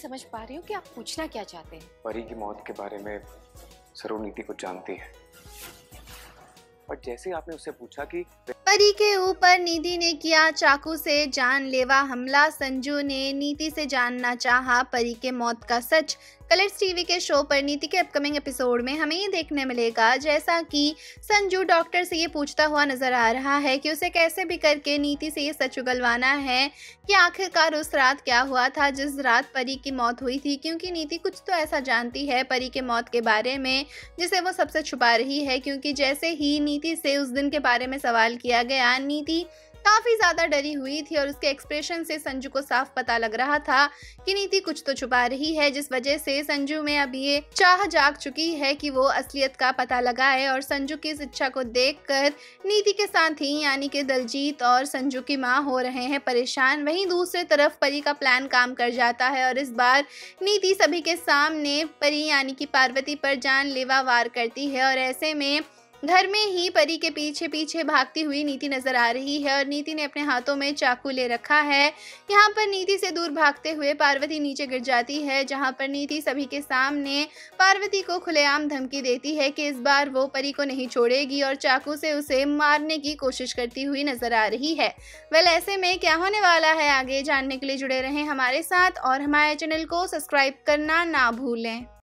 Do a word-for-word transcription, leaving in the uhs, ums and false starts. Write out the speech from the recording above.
समझ पा रही हूँ कि आप पूछना क्या चाहते हैं। परी की मौत के बारे में सरू नीति को जानती है, और जैसे ही आपने उससे पूछा कि परी के ऊपर नीति ने किया चाकू से जानलेवा हमला, संजू ने नीति से जानना चाहा परी के मौत का सच। कलर्स टीवी के शो पर नीति के अपकमिंग एपिसोड में हमें ये देखने मिलेगा जैसा कि संजू डॉक्टर से ये पूछता हुआ नजर आ रहा है कि उसे कैसे भी करके नीति से ये सच उगलवाना है कि आखिरकार उस रात क्या हुआ था जिस रात परी की मौत हुई थी, क्योंकि नीति कुछ तो ऐसा जानती है परी के मौत के बारे में जिसे वो सबसे छुपा रही है। क्योंकि जैसे ही नीति से उस दिन के बारे में सवाल किया गया, नीति काफी ज्यादा डरी हुई थी और उसके एक्सप्रेशन से संजू को साफ पता लग रहा था कि नीति कुछ तो छुपा रही है, जिस वजह से संजू में अब ये चाह जाग चुकी है कि वो असलियत का पता लगाए। और संजू की इस इच्छा को देखकर नीति के साथ ही यानी कि दलजीत और संजू की माँ हो रहे हैं परेशान। वहीं दूसरी तरफ परी का प्लान काम कर जाता है और इस बार नीति सभी के सामने परी यानी कि पार्वती पर जानलेवा वार करती है। और ऐसे में घर में ही परी के पीछे पीछे भागती हुई नीति नजर आ रही है और नीति ने अपने हाथों में चाकू ले रखा है। यहाँ पर नीति से दूर भागते हुए पार्वती नीचे गिर जाती है, जहाँ पर नीति सभी के सामने पार्वती को खुलेआम धमकी देती है कि इस बार वो परी को नहीं छोड़ेगी और चाकू से उसे मारने की कोशिश करती हुई नजर आ रही है। वेल ऐसे में क्या होने वाला है आगे जानने के लिए जुड़े रहें हमारे साथ और हमारे चैनल को सब्सक्राइब करना ना भूलें।